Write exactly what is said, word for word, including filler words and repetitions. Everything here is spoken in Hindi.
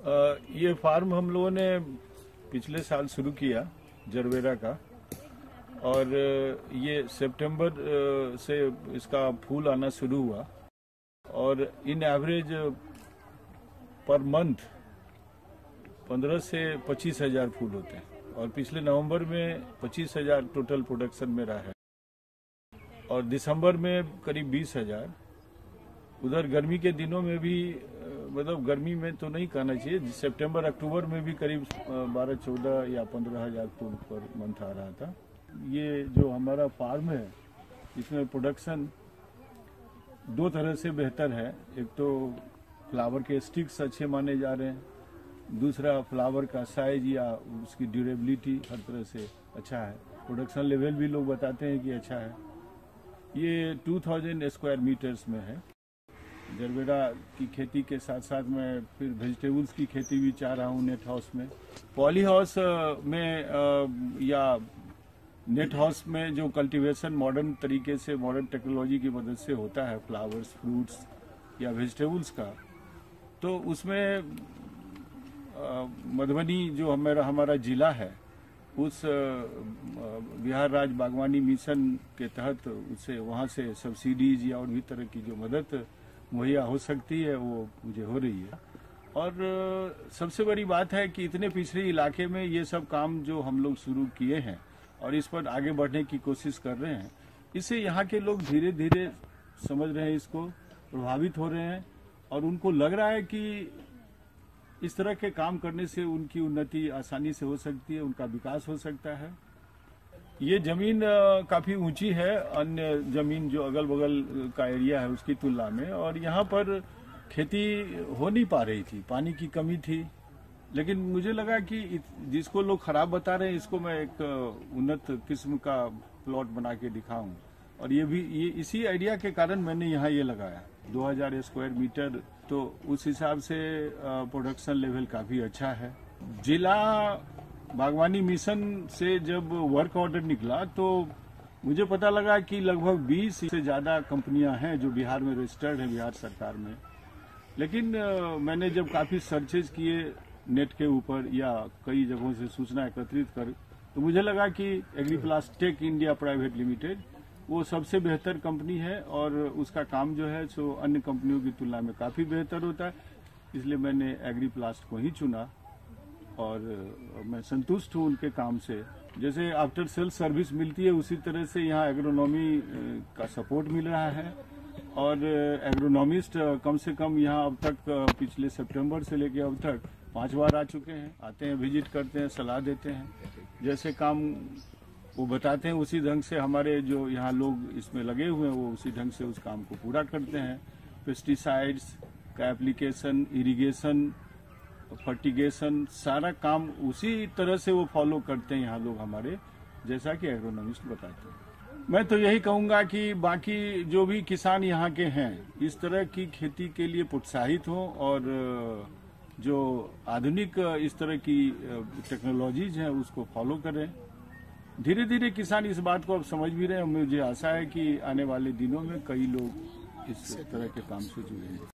आ, ये फार्म हम लोगों ने पिछले साल शुरू किया जरबेरा का, और ये सितंबर से इसका फूल आना शुरू हुआ और इन एवरेज पर मंथ पंद्रह से पच्चीस हजार फूल होते हैं और पिछले नवंबर में पच्चीस हजार टोटल प्रोडक्शन मेरा है और दिसंबर में करीब बीस हजार। उधर गर्मी के दिनों में भी, मतलब गर्मी में तो नहीं कहना चाहिए, सितंबर अक्टूबर में भी करीब बारह चौदह या पंद्रह हजार फूल पर मंथ आ रहा था। ये जो हमारा फार्म है इसमें प्रोडक्शन दो तरह से बेहतर है। एक तो फ्लावर के स्टिक्स अच्छे माने जा रहे हैं, दूसरा फ्लावर का साइज या उसकी ड्यूरेबिलिटी हर तरह से अच्छा है। प्रोडक्शन लेवल भी लोग बताते हैं कि अच्छा है। ये दो हज़ार स्क्वायर मीटर्स में है। जरबेरा की खेती के साथ साथ मैं फिर वेजिटेबल्स की खेती भी चाह रहा हूँ नेट हाउस में। पॉली हाउस में या नेट हाउस में जो कल्टीवेशन मॉडर्न तरीके से, मॉडर्न टेक्नोलॉजी की मदद से होता है फ्लावर्स, फ्रूट्स या वेजिटेबल्स का, तो उसमें मधुबनी जो हमारा हमारा जिला है उस बिहार राज्य बागवानी मिशन के तहत उससे वहाँ से सब्सिडीज या और भी तरह की जो मदद मुहैया हो सकती है वो मुझे हो रही है। और सबसे बड़ी बात है कि इतने पिछड़े इलाके में ये सब काम जो हम लोग शुरू किए हैं और इस पर आगे बढ़ने की कोशिश कर रहे हैं, इससे यहाँ के लोग धीरे धीरे समझ रहे हैं, इसको प्रभावित हो रहे हैं और उनको लग रहा है कि इस तरह के काम करने से उनकी उन्नति आसानी से हो सकती है, उनका विकास हो सकता है। ये जमीन काफी ऊंची है अन्य जमीन जो अगल बगल का एरिया है उसकी तुलना में, और यहाँ पर खेती हो नहीं पा रही थी, पानी की कमी थी। लेकिन मुझे लगा कि जिसको लोग खराब बता रहे हैं इसको मैं एक उन्नत किस्म का प्लॉट बना के दिखाऊं, और ये भी ये इसी आइडिया के कारण मैंने यहाँ ये लगाया दो हज़ार स्क्वायर मीटर। तो उस हिसाब से प्रोडक्शन लेवल काफी अच्छा है। जिला बागवानी मिशन से जब वर्क ऑर्डर निकला तो मुझे पता लगा कि लगभग बीस से ज्यादा कंपनियां हैं जो बिहार में रजिस्टर्ड हैं बिहार सरकार में। लेकिन मैंने जब काफी सर्चेज किए नेट के ऊपर या कई जगहों से सूचना एकत्रित कर, तो मुझे लगा कि एग्रीप्लास्टेक इंडिया प्राइवेट लिमिटेड वो सबसे बेहतर कंपनी है और उसका काम जो है सो अन्य कंपनियों की तुलना में काफी बेहतर होता है। इसलिए मैंने एग्रीप्लास्ट को ही चुना और मैं संतुष्ट हूँ उनके काम से। जैसे आफ्टर सेल सर्विस मिलती है उसी तरह से यहाँ एग्रोनॉमी का सपोर्ट मिल रहा है और एग्रोनॉमिस्ट कम से कम यहाँ अब तक पिछले सितंबर से लेकर अब तक पांच बार आ चुके हैं, आते हैं, विजिट करते हैं, सलाह देते हैं। जैसे काम वो बताते हैं उसी ढंग से हमारे जो यहाँ लोग इसमें लगे हुए हैं वो उसी ढंग से उस काम को पूरा करते हैं। पेस्टिसाइड्स का एप्लीकेशन, इरिगेशन, फर्टिगेशन, सारा काम उसी तरह से वो फॉलो करते हैं यहाँ लोग हमारे, जैसा कि एग्रोनॉमिस्ट बताते हैं। मैं तो यही कहूँगा कि बाकी जो भी किसान यहाँ के हैं इस तरह की खेती के लिए प्रोत्साहित हों और जो आधुनिक इस तरह की टेक्नोलॉजीज हैं उसको फॉलो करें। धीरे धीरे किसान इस बात को अब समझ भी रहे हैं। मुझे आशा है कि आने वाले दिनों में कई लोग इस तरह के काम से जुड़ेंगे।